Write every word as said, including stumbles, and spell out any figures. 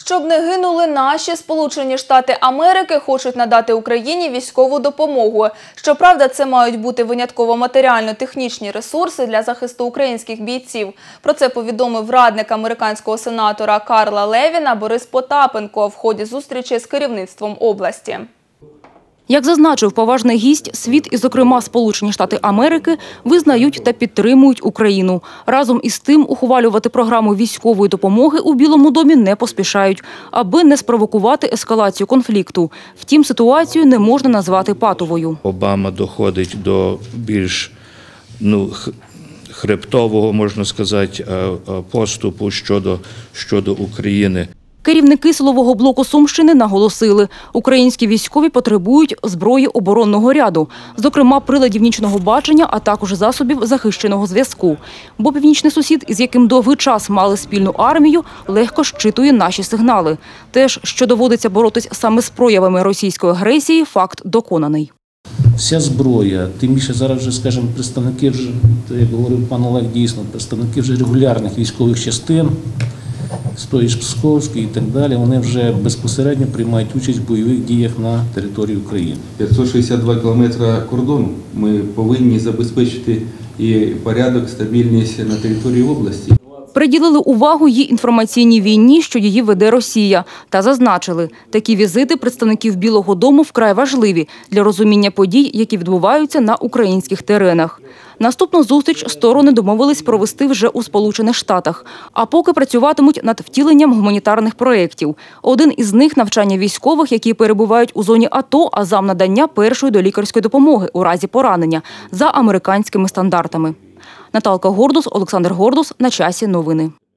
Щоб не гинули наші, Сполучені Штати Америки хочуть надати Україні військову допомогу. Щоправда, це мають бути винятково матеріально-технічні ресурси для захисту українських бійців. Про це повідомив радник американського сенатора Карла Левіна Борис Потапенко в ході зустрічі з керівництвом області. Як зазначив поважний гість, світ і, зокрема, Сполучені Штати Америки визнають та підтримують Україну. Разом із тим, ухвалювати програму військової допомоги у Білому домі не поспішають, аби не спровокувати ескалацію конфлікту. Втім, ситуацію не можна назвати патовою. Обама доходить до більш ну, хребтового, можна сказати, поступу щодо, щодо України. Керівники силового блоку Сумщини наголосили, українські військові потребують зброї оборонного ряду, зокрема приладів нічного бачення, а також засобів захищеного зв'язку. Бо північний сусід, із яким довгий час мали спільну армію, легко щитує наші сигнали. Теж, що доводиться боротись саме з проявами російської агресії, факт доконаний. Вся зброя, тим більше зараз вже, скажімо, представники, вже, як говорив пан Олег, дійсно, представники вже регулярних військових частин, з тої ж Псковської і так далі, вони вже безпосередньо приймають участь в бойових діях на території України. п'ятсот шістдесят два кілометри кордону ми повинні забезпечити і порядок, стабільність на території області. Приділили увагу їй інформаційній війні, що її веде Росія. Та зазначили, такі візити представників Білого дому вкрай важливі для розуміння подій, які відбуваються на українських теренах. Наступну зустріч сторони домовились провести вже у Сполучених Штатах. А поки працюватимуть над втіленням гуманітарних проєктів. Один із них – навчання військових, які перебувають у зоні АТО, а зам надання першої долікарської допомоги у разі поранення за американськими стандартами. Наталка Гордус, Олександр Гордус. На часі новини.